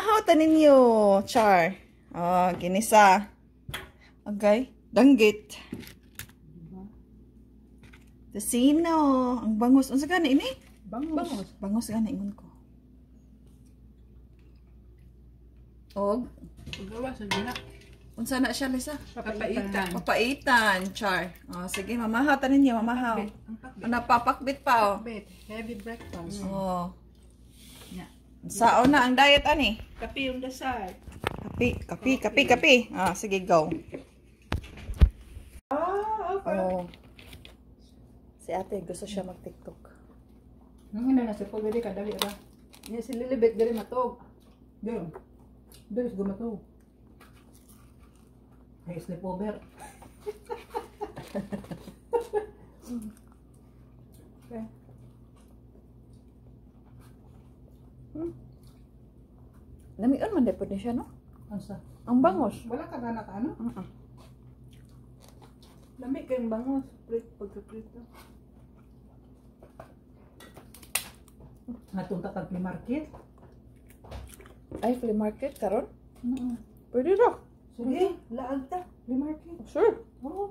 Mamahaw ta ninyo, Char. Oh, ginisa. Okay, danggit. Tocino. Ang bangus. Unsa gani ini? Bangus. Bangus gani ingon ko. Og Pagawa sa dina. unsa na siya, Lisa? Papaitan. Papaitan, Char. Oh, sige, mamahaw ta ninyo, mamahaw. Napapakbit pa, oh. Heavy breakfast. Oh. Yeah. Sao na ang diet, ani? Kape yung dasal. Kapi. Ah, sige, go. Okay. Oh. Si ate, gusto siya mag-TikTok. Ang ina na sa pagdali ka, dali ra. Niya si Lilibet, dali matog. Dali. Dali sa gumatog. Ay, sleepover. Okay. Lamion man depod ni siya, no? Asa? Ang bangos. Wala ka na ka, ano? Lami kayong bangos. Pagka-prito. Natunta kag flea market? Ay, flea market karon? Pwede ra. Sige, laag ta. Flea market. Sure. Oo.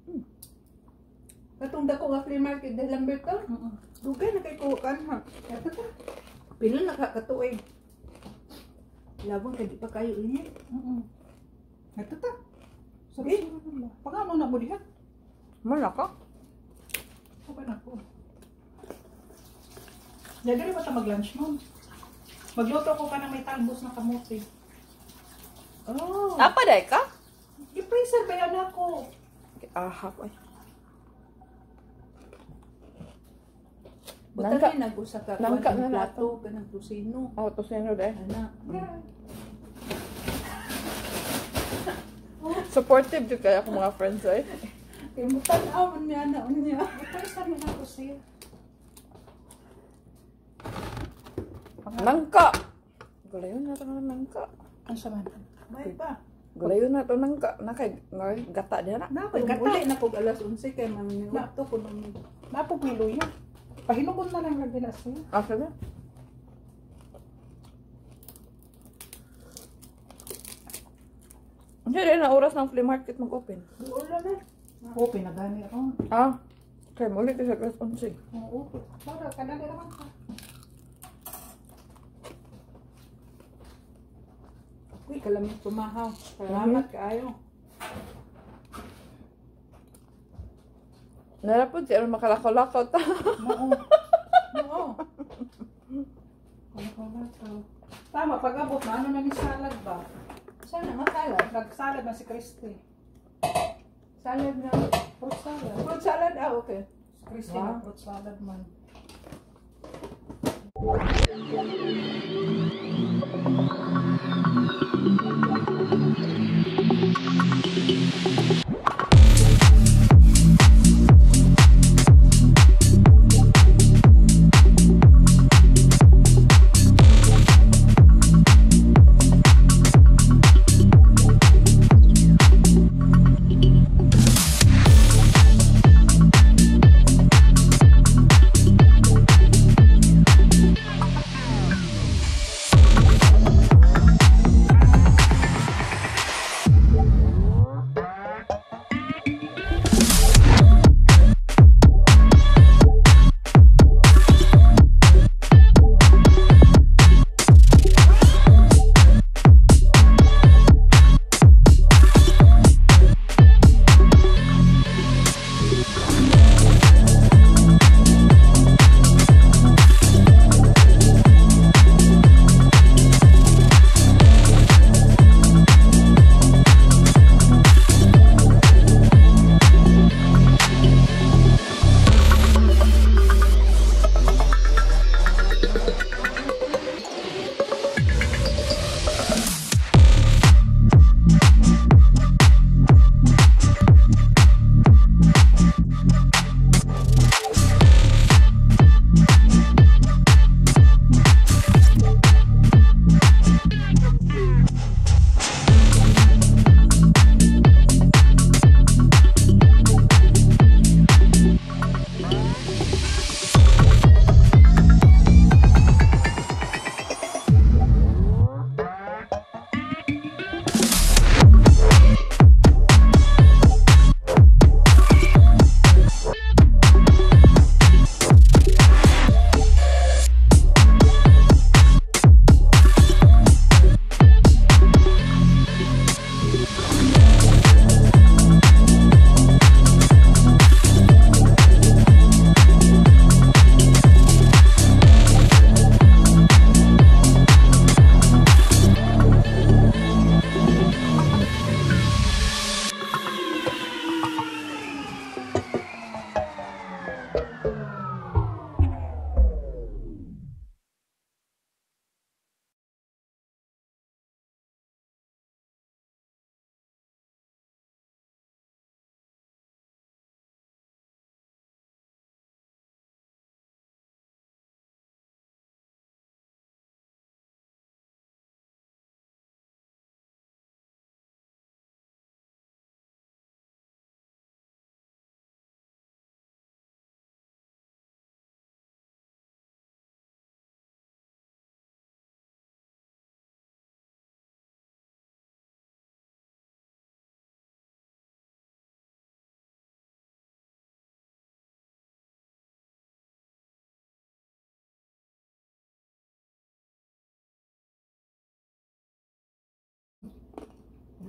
Katong dako nga flea market dahil Lambert ka? Dugay na kay kukan ha. Kato ta. Pila na kakatuig. Labang kay di pa kayo init. Kato ta. Sige. Pagano na mo diha? Mala ka? Okay na po. Dali ba ta mag-lunch mo? Magluto ko pa ng may talbos na kamote. Oh. Apa day ka? I-freezer ba yan ako? Ahap ay. Buta rin nag-usa ka. Nangka na plato ka ng tusino. Oh, tosino day. Ana. Supportive jud kay ako mga friends ay. Kaya mo tanaw niya na niya. I-freezer mo na ako siya. Nangka. Gulayon na to ng nangka. Ang sama. May pa. Gulayon na to nangka. Nakay gata diha na. Napay uli na kog alas 11 kay mangingato ko nung napog miluyo. Pahinubon na lang lagi na siya. Ah, sabi? Hindi rin na oras ng flea market mag-open. Wala na. Open na gani ako. Ah, kaya muli ka sa class 11. Oo. Para kadali naman ka. Uy, kalamit pumahaw. Salamat kaayo. Narapod siya makalakaw-lakaw ta. Oo. Oo. Kalakaw. Tama, pag-abot na, ano na ni salad ba? Sana nga salad. Nag-salad na si Christy. Salad na, fruit salad. Fruit salad, okay. Si Christy na fruit salad man.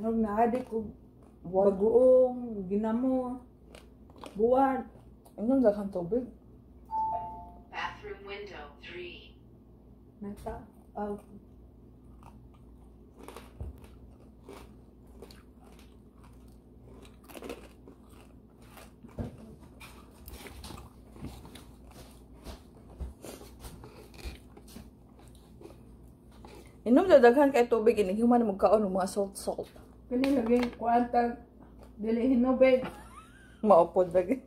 Nung naadik ko bagoong, ginamo, buwan. Ang daghang tubig. Bathroom window 3. Nata, Inom sa daghan kay tubig ini human mo kaon og mga salt. kani lagi kuanta dili hinubig. Maupod lagi.